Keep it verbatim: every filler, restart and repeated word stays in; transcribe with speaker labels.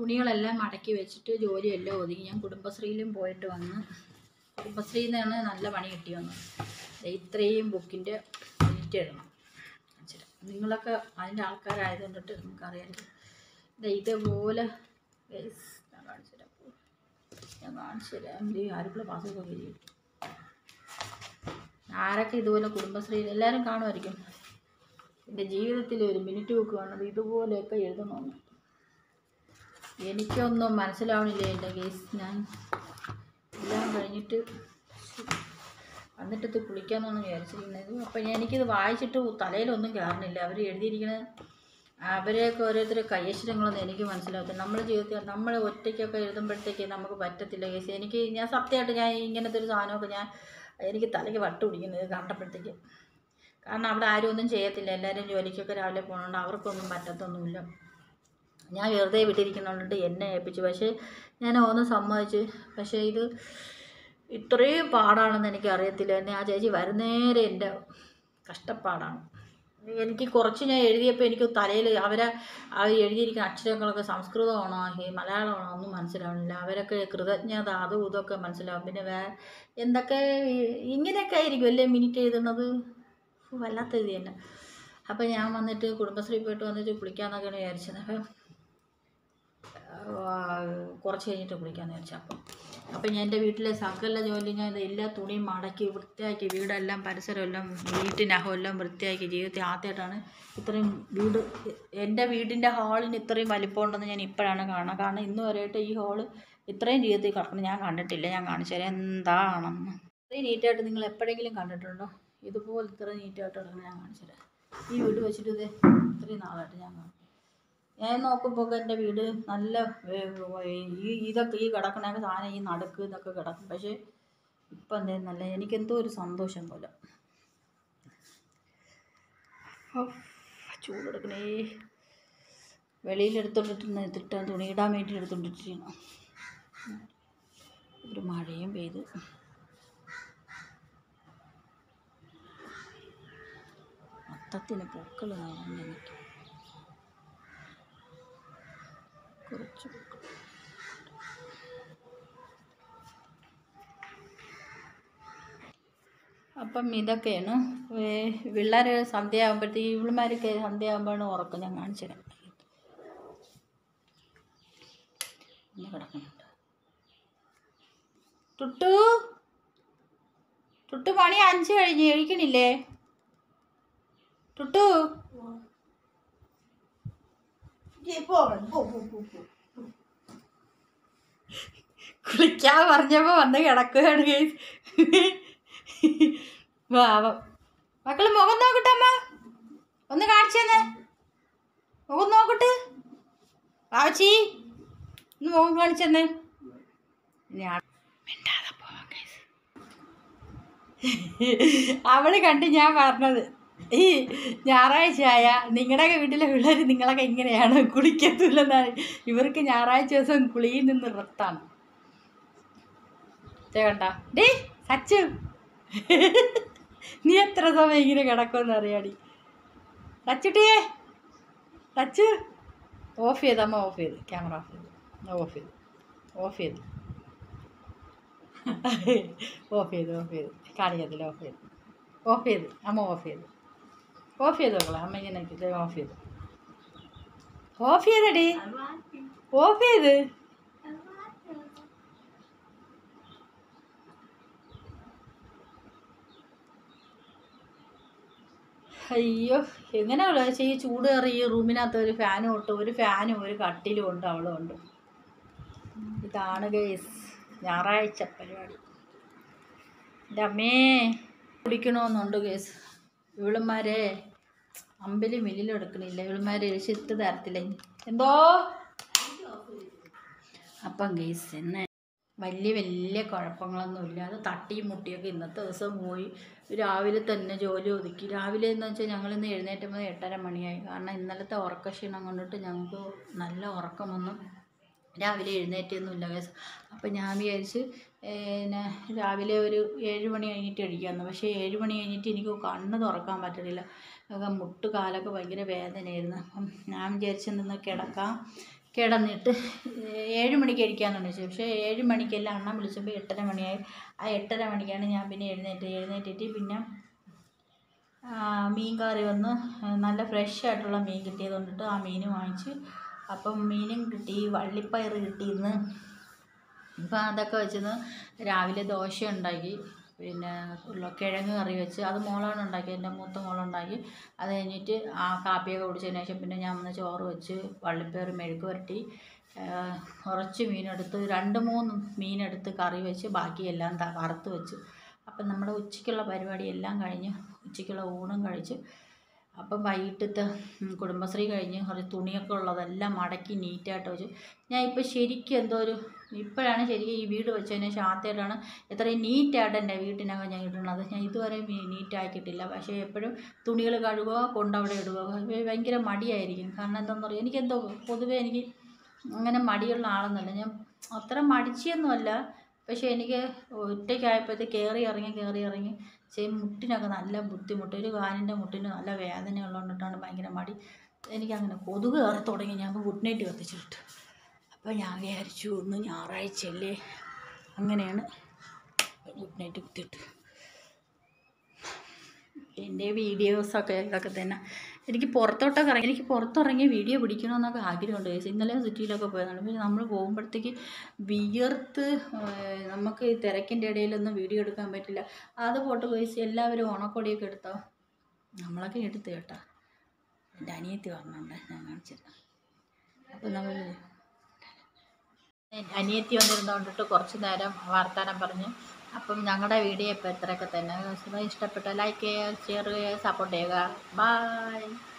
Speaker 1: തുണികളെല്ലാം മടക്കി വെച്ചിട്ട് ജോലിയെല്ലാം ഒതുങ്ങി ഞാൻ കുടുംബശ്രീയിലും പോയിട്ട് വന്ന്. കുടുംബശ്രീയിൽ നിന്നാണ് നല്ല പണി കിട്ടി വന്നത്. ഇത്രയും ബുക്കിൻ്റെ മിനിറ്റ് എഴുതണം. നിങ്ങളൊക്കെ അതിൻ്റെ ആൾക്കാരായതുകൊണ്ടിട്ട് നമുക്കറിയാമായിരിക്കും. ഇതേപോലെ ഞാൻ കാണിച്ചു തരാം ഞാൻ കാണിച്ചു തരാം ഈ ആരുക്കുള്ള പാസ്സൊക്കെ കഴിയും. ആരൊക്കെ ഇതുപോലെ കുടുംബശ്രീയിൽ എല്ലാവരും കാണുമായിരിക്കും. എൻ്റെ ജീവിതത്തിൽ ഒരു മിനിറ്റ് ബുക്ക് കാണുന്നത് ഇതുപോലെയൊക്കെ എഴുതണമെന്ന്. എനിക്കൊന്നും മനസ്സിലാവണില്ല എൻ്റെ കേസ്. ഞാൻ എല്ലാം കഴിഞ്ഞിട്ട് വന്നിട്ടത് കുളിക്കാമെന്നാണ് വിചാരിച്ചിരിക്കുന്നത്. അപ്പം എനിക്കിത് വായിച്ചിട്ട് തലയിലൊന്നും കയറുന്നില്ല. അവർ എഴുതിയിരിക്കുന്നത് അവരെയൊക്കെ ഓരോരുത്തരുടെ കൈയക്ഷരങ്ങളൊന്നും എനിക്ക് മനസ്സിലാകത്തില്ല. നമ്മുടെ ജീവിതത്തിൽ നമ്മൾ ഒറ്റയ്ക്കൊക്കെ എഴുതുമ്പോഴത്തേക്ക് നമുക്ക് പറ്റത്തില്ല കേസ്. എനിക്ക് ഞാൻ സത്യമായിട്ട് ഞാൻ ഇങ്ങനത്തെ ഒരു സാധനമൊക്കെ ഞാൻ എനിക്ക് തലയ്ക്ക് വട്ട് പിടിക്കുന്നത് കണ്ടപ്പോഴത്തേക്ക്. കാരണം അവിടെ ആരും ഒന്നും ചെയ്യത്തില്ല. എല്ലാവരും ജോലിക്കൊക്കെ രാവിലെ പോകുന്നുണ്ട്. അവർക്കൊന്നും പറ്റത്തൊന്നുമില്ല. ഞാൻ വെറുതെ വിട്ടിരിക്കുന്നുണ്ട് എന്നെ ഏൽപ്പിച്ചു. പക്ഷേ ഞാൻ ഒന്ന് സമ്മതിച്ച്. പക്ഷേ ഇത് ഇത്രയും പാടാണെന്ന് എനിക്ക് അറിയത്തില്ല. എന്നെ ആ ചേച്ചി വരുന്നേരെ എൻ്റെ കഷ്ടപ്പാടാണ്. എനിക്ക് കുറച്ച് ഞാൻ എഴുതിയപ്പോൾ എനിക്ക് തലയിൽ അവരെ ആ എഴുതിയിരിക്കുന്ന അക്ഷരങ്ങളൊക്കെ സംസ്കൃതമാണോ മലയാളമാണോ ഒന്നും മനസ്സിലാവണില്ല. അവരൊക്കെ കൃതജ്ഞത അതും ഇതൊക്കെ മനസ്സിലാവും. പിന്നെ വേ എന്തൊക്കെ ഇങ്ങനെയൊക്കെ ആയിരിക്കും അല്ലേ മിനിറ്റ് എഴുതുന്നത്. വല്ലാത്ത ഇത് തന്നെ. അപ്പം ഞാൻ വന്നിട്ട് കുടുംബശ്രീ പോയിട്ട് വന്നിട്ട് കുളിക്കാമെന്നൊക്കെയാണ് വിചാരിച്ചത്. അപ്പം കുറച്ച് കഴിഞ്ഞിട്ട് കുളിക്കാമെന്ന് വിചാരിച്ചു. അപ്പം അപ്പം ഞാൻ എൻ്റെ വീട്ടിലെ സകല ജോലി ഞാൻ എല്ലാ തുണിയും മടക്കി വൃത്തിയാക്കി വീടെല്ലാം പരിസരമെല്ലാം വീട്ടിനകം എല്ലാം വൃത്തിയാക്കി. ജീവിതത്തിൽ ആദ്യമായിട്ടാണ് ഇത്രയും വീട് എൻ്റെ വീടിൻ്റെ ഹാളിന് ഇത്രയും വലിപ്പമുണ്ടെന്ന് ഞാൻ ഇപ്പോഴാണ് കാണുന്നത്. കാരണം ഇന്ന് വരെയായിട്ട് ഈ ഹാള് ഇത്രയും ജീവിതത്തിൽ കിടക്കണം ഞാൻ കണ്ടിട്ടില്ല. ഞാൻ കാണിച്ചു തരാം എന്താണെന്ന്. ഇത്രയും നീറ്റായിട്ട് നിങ്ങൾ എപ്പോഴെങ്കിലും കണ്ടിട്ടുണ്ടോ? ഇതുപോലെ ഇത്ര നീറ്റായിട്ട് കിടക്കണം ഞാൻ കാണിച്ചു തരാം. ഈ വീട് വെച്ചിട്ട് ഇത് ഇത്രയും നാളായിട്ട് ഞാൻ കാണും. ഞാൻ നോക്കുമ്പോൾ എൻ്റെ വീട് നല്ല ഈ ഇതൊക്കെ ഈ കിടക്കണൊക്കെ സാധനം ഈ നടുക്ക് ഇതൊക്കെ കിടക്കും. പക്ഷേ ഇപ്പം എന്തേലും നല്ല എനിക്കെന്തോ ഒരു സന്തോഷം പോലെ. ചൂടെടുക്കണേ. വെളിയിലെടുത്തോണ്ടിട്ട് തിട്ടാൻ തുണി ഇടാൻ വേണ്ടി എടുത്തോണ്ടിട്ടിരിക്കണം. ഒരു മഴയും പെയ്ത് മൊത്തത്തിന് പൂക്കൾ നിറഞ്ഞു നിൽക്കും. കുറച്ച് അപ്പം ഇതൊക്കെയാണ് പിള്ളേർ സന്ധ്യ ആകുമ്പോഴത്തേക്ക് ഇവളുമാരൊക്കെ സന്ധ്യ ആകുമ്പോഴാണ് ഉറക്കം. ഞാൻ കാണിച്ചു തരാം. ഒന്ന് കിടക്കുന്നുണ്ട്. ടുട്ടു ടുട്ടു പണി അഞ്ച് കഴിഞ്ഞ് കഴിക്കണില്ലേ? ടുട്ടു കുളിക്കാൻ പറഞ്ഞപ്പോൾ വന്ന് കിടക്കുകയാണ്. മക്കള് മുഖം നോക്കട്ടെ അമ്മ. ഒന്ന് കാണിച്ചെന്ന് മുഖം നോക്കട്ടെ. ആച്ചി ഒന്ന് മുഖം കാണിച്ചെന്ന്. മിണ്ടാതെ പോവാം. അവള് കണ്ട് ഞാൻ പറഞ്ഞത് ഈ ഞായറാഴ്ച ആയ നിങ്ങളുടെയൊക്കെ വീട്ടിലെ പിള്ളേർ നിങ്ങളൊക്കെ ഇങ്ങനെയാണ് കുളിക്കത്തില്ലെന്നാണ്. ഇവർക്ക് ഞായറാഴ്ച ദിവസം കുളിയിൽ നിന്ന് റത്താണ്. കണ്ട ഡേ സച്ചു നീ എത്ര സമയം ഇങ്ങനെ കിടക്കുമെന്ന് അറിയാടി. സച്ചുട്ടിയേ സച്ചു ഓഫ് ചെയ്ത് അമ്മ ഓഫ് ചെയ്ത് ക്യാമറ ഓഫ് ചെയ്ത് ഓഫ് ചെയ്ത് ഓഫ് ചെയ്ത് ഓഫ് ചെയ്ത് ഓഫ് ചെയ്ത് കാണിക്കത്തില്ല. ഓഫ് ചെയ്ത് ഓഫ് ചെയ്ത് അമ്മ ഓഫ് ചെയ്ത് ഓഫ് ചെയ്ത് നോക്കളെ. അമ്മ ഇങ്ങനെ ഓഫ് ചെയ്ത് ഓഫ് ചെയ്തടി ഓഫ് ചെയ്ത്. അയ്യോ എങ്ങനെയുള്ള പക്ഷേ ഈ ചൂട് കയറി ഈ റൂമിനകത്ത് ഒരു ഫാനും ഉണ്ട്. ഒരു ഫാനും ഒരു കട്ടിലും ഉണ്ട്. അവളും ഉണ്ട്. ഇതാണ് ഗൈസ് ഞായറാഴ്ച പരിപാടി. എൻ്റെ അമ്മേ കുടിക്കണമെന്നുണ്ട് ഗൈസ്. ഇവളുമാരെ അമ്പലി മില്ലിലും എടുക്കണില്ല. ഇവളുമാരെ എഴുതിട്ട് തരത്തില്ല. എന്തോ അപ്പം ഗൈസ് എന്നെ വലിയ വലിയ കുഴപ്പങ്ങളൊന്നുമില്ല. അത് തട്ടിയും മുട്ടിയൊക്കെ ഇന്നത്തെ ദിവസം പോയി. രാവിലെ തന്നെ ജോലി ഒതുക്കി. രാവിലെ എന്ന് വെച്ചാൽ ഞങ്ങളിന്ന് എഴുന്നേറ്റുമ്പോൾ എട്ടര മണിയായി. കാരണം ഇന്നലത്തെ ഉറക്കക്ഷീണം കൊണ്ടിട്ട് ഞങ്ങൾക്ക് നല്ല ഉറക്കമൊന്നും രാവിലെ എഴുന്നേറ്റൊന്നുമില്ല കേസ്. അപ്പം ഞാൻ വിചാരിച്ച് പിന്നെ രാവിലെ ഒരു ഏഴ് മണി കഴിഞ്ഞിട്ട് എഴുതിക്കാമെന്ന്. പക്ഷേ ഏഴ് മണി കഴിഞ്ഞിട്ട് എനിക്ക് കണ്ണ് തുറക്കാൻ പറ്റത്തില്ല. മുട്ട് കാലൊക്കെ ഭയങ്കര വേദനയായിരുന്നു. അപ്പം ഞാൻ വിചാരിച്ച് നിന്ന് കിടക്കാം കിടന്നിട്ട് ഏഴ് മണിക്ക് കഴിക്കാമെന്ന് വെച്ചു. പക്ഷേ ഏഴ് മണിക്കെല്ലാം അണ്ണൻ വിളിച്ചപ്പോൾ എട്ടര മണിയായി. ആ എട്ടര മണിക്കാണ് ഞാൻ പിന്നെ എഴുന്നേറ്റ് എഴുന്നേറ്റിട്ട് പിന്നെ മീൻ കറി വന്ന് നല്ല ഫ്രഷ് ആയിട്ടുള്ള മീൻ കിട്ടിയത് കൊണ്ടിട്ട് ആ മീൻ വാങ്ങിച്ച്. അപ്പം മീനും കിട്ടി, വള്ളിപ്പയർ കിട്ടിയിന്ന്. ഇപ്പം അതൊക്കെ വെച്ചിന്ന് രാവിലെ ദോശ ഉണ്ടാക്കി, പിന്നെ കിഴങ്ങ് കറി വെച്ച്. അത് മോളാണ് ഉണ്ടാക്കി, എൻ്റെ മൂത്ത മോളുണ്ടാക്കി. അത് കഴിഞ്ഞിട്ട് ആ കാപ്പിയൊക്കെ കുടിച്ചതിന് ശേഷം പിന്നെ ഞാൻ വന്ന് ചോറ് വെച്ച് വള്ളിപ്പയർ മെഴുക്ക് പുരട്ടി, കുറച്ച് മീനെടുത്ത് രണ്ട് മൂന്ന് മീനെടുത്ത് കറി വെച്ച് ബാക്കിയെല്ലാം വറുത്ത് വെച്ച്. അപ്പം നമ്മുടെ ഉച്ചയ്ക്കുള്ള പരിപാടി എല്ലാം കഴിഞ്ഞ് ഉച്ചയ്ക്കുള്ള ഊണും കഴിച്ച്. അപ്പം വൈകിട്ടത്തെ കുടുംബശ്രീ കഴിഞ്ഞ് കുറച്ച് തുണിയൊക്കെ ഉള്ളതെല്ലാം മടക്കി നീറ്റായിട്ട് വെച്ച്. ഞാൻ ഇപ്പോൾ ശരിക്കും എന്തോ ഒരു ഇപ്പോഴാണ് ശരിക്കും ഈ വീട് വെച്ചതിന് ശേഷം ആദ്യമായിട്ടാണ് ഇത്രയും നീറ്റായിട്ട് എൻ്റെ വീട്ടിനകം ഞാൻ ഇടുന്നത്. ഞാൻ ഇതുവരെ നീറ്റാക്കിയിട്ടില്ല. പക്ഷേ എപ്പോഴും തുണികൾ കഴുകുക, കൊണ്ടവിടെ ഇടുക, ഭയങ്കര മടിയായിരിക്കും. കാരണം എന്താണെന്ന് പറയുക, എനിക്കെന്തോ പൊതുവേ എനിക്ക് അങ്ങനെ മടിയുള്ള ആളൊന്നുമല്ല. ഞാൻ അത്ര മടിച്ചൊന്നുമല്ല. പക്ഷേ എനിക്ക് ഒറ്റയ്ക്കായപ്പോഴത്തേക്ക് കയറി ഇറങ്ങി കയറി ഇറങ്ങി ചെയ്യും. മുട്ടിനൊക്കെ നല്ല ബുദ്ധിമുട്ട്, ഒരു കാലിൻ്റെ മുട്ടിന് നല്ല വേദന ഉള്ളതുകൊണ്ടിട്ടാണ് ഭയങ്കര മടി. എനിക്കങ്ങനെ കൊതുക് കയറി തുടങ്ങി. ഞാൻ ഗുഡ് നൈറ്റ് കത്തിച്ചിട്ട് അപ്പോൾ ഞാൻ വിചാരിച്ചു ഒന്ന് ഞായറാഴ്ചയല്ലേ, അങ്ങനെയാണ് ഗുഡ് നൈറ്റ് കുത്തിയിട്ട്. എൻ്റെ വീഡിയോസൊക്കെ ഇതൊക്കെ തന്നെ. എനിക്ക് പുറത്തോട്ടൊക്കെ ഇറങ്ങി എനിക്ക് പുറത്തിറങ്ങി വീഡിയോ പിടിക്കണമെന്നൊക്കെ ആഗ്രഹമുണ്ട്. ഇന്നലെ സിറ്റിയിലൊക്കെ പോയതാണ്. പക്ഷേ നമ്മൾ പോകുമ്പോഴത്തേക്ക് വിയർത്ത് നമുക്ക് ഈ തിരക്കിൻ്റെ ഇടയിലൊന്നും വീഡിയോ എടുക്കാൻ പറ്റില്ല. അത് ഫോട്ടോ പോയിച്ച് എല്ലാവരും ഓണക്കോടിയൊക്കെ എടുത്തോ, നമ്മളൊക്കെ എടുത്ത് കേട്ടോ. എൻ്റെ അനിയത്തി പറഞ്ഞുണ്ട്, ഞാൻ കാണിച്ചിരുന്നു. അപ്പം നമ്മൾ അനിയത്തി വന്നിരുന്നോണ്ടിട്ട് കുറച്ച് നേരം വർത്തമാനം പറഞ്ഞ്. അപ്പം ഞങ്ങളുടെ വീഡിയോ ഇപ്പോൾ ഇത്രയൊക്കെ തന്നെ. ഇഷ്ടപ്പെട്ട ലൈക്ക് ചെയ്യുക, ഷെയർ ചെയ്യുക, സപ്പോർട്ട് ചെയ്യുക. ബൈ.